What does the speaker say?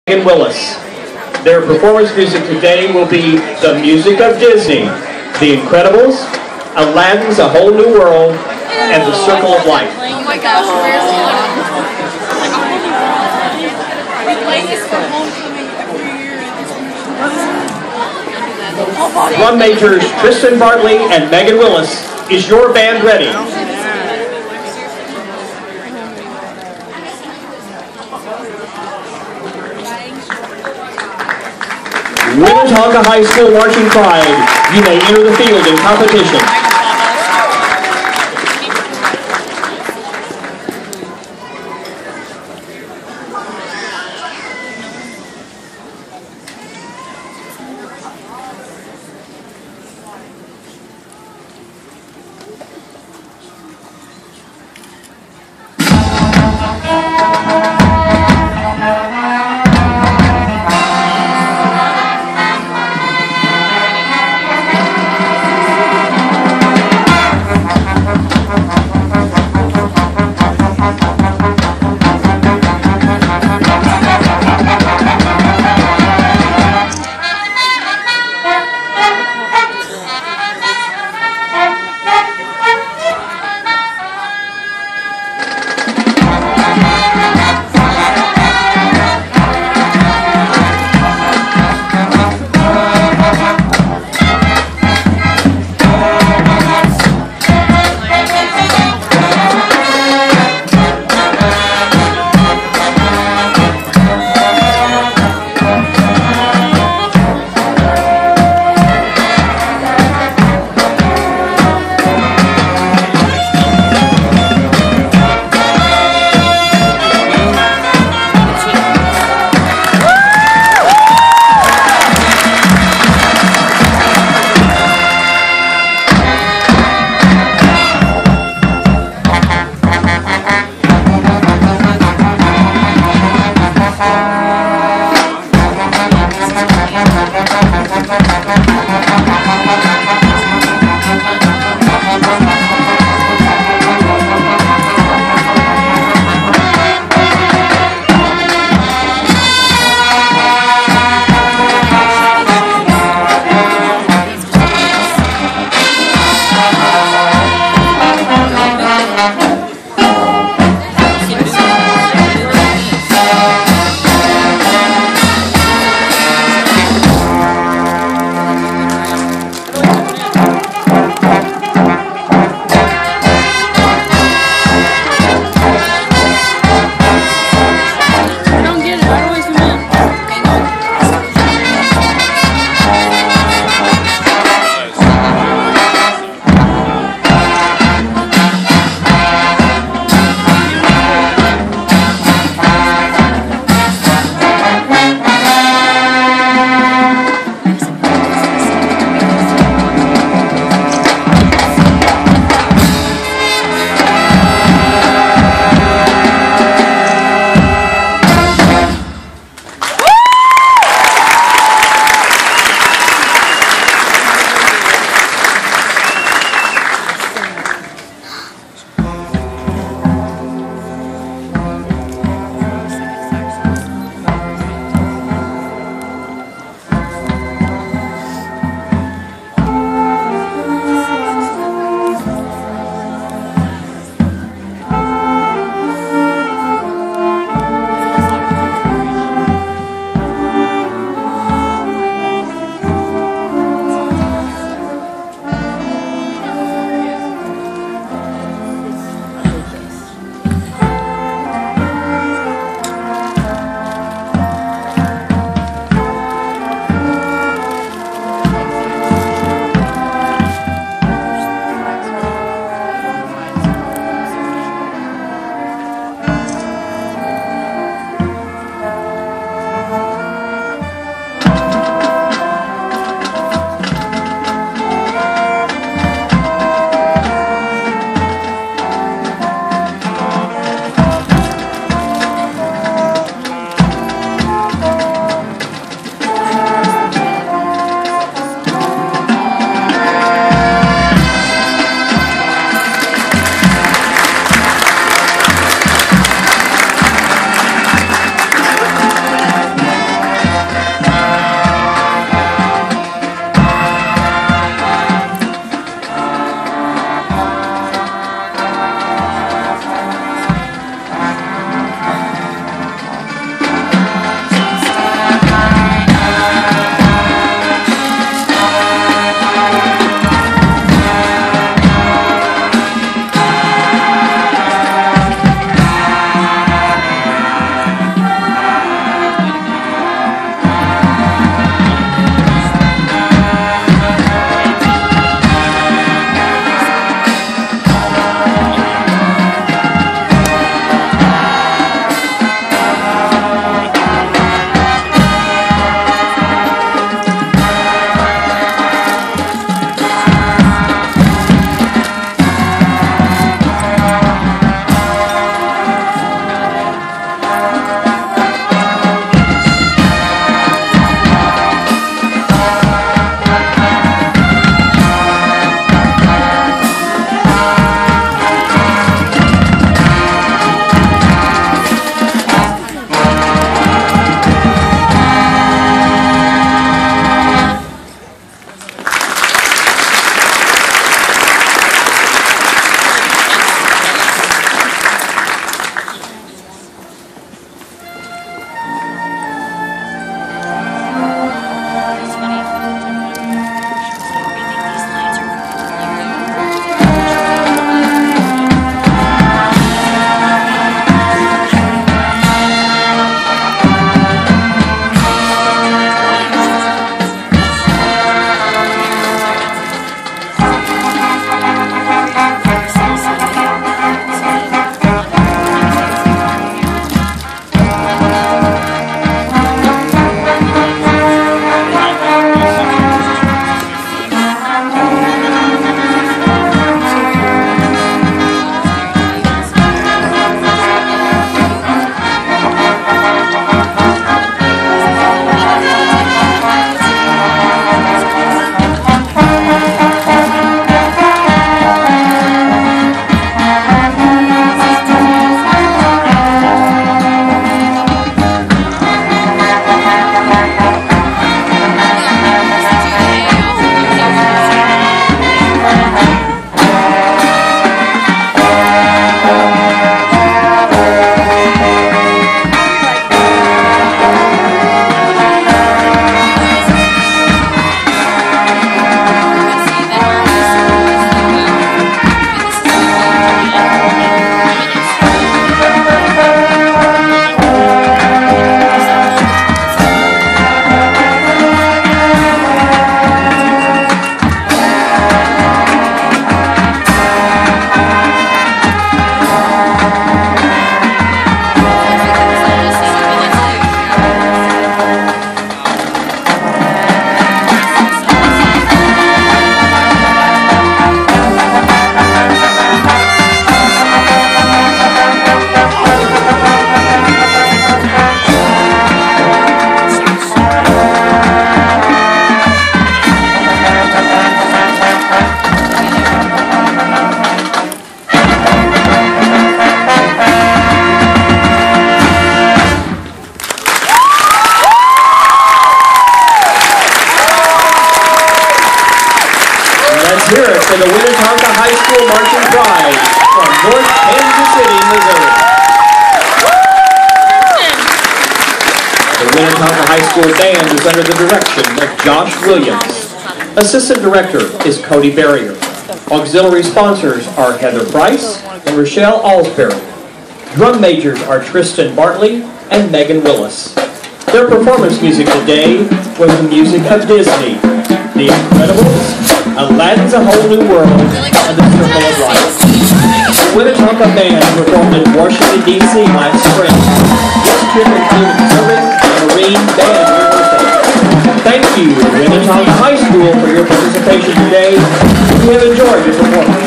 and Willis. Their performance music today will be the music of Disney, The Incredibles, Aladdin's A Whole New World, and The Circle of Life. Oh my gosh, where's we play this for homecoming every year. Drum majors Tristan Bartley and Megan Willis, is your band ready? Minnetonka High School Marching Pride, you may enter the field in competition. for the Winnetonka High School Marching Pride from North Kansas City, Missouri. The Winnetonka High School Band is under the direction of Josh Williams. Assistant Director is Cody Barrier. Auxiliary sponsors are Heather Price and Rochelle Alsbury. Drum majors are Tristan Bartley and Megan Willis. Their performance music today was the music of Disney, The Incredibles, Aladdin's A Whole New World, and The Circle of Life. The Winnetonka Band performed in Washington, D.C. last spring. This trip included serving and Marine Band rehearsal. Thank you, Winnetonka High School, for your participation today. We have enjoyed your performance.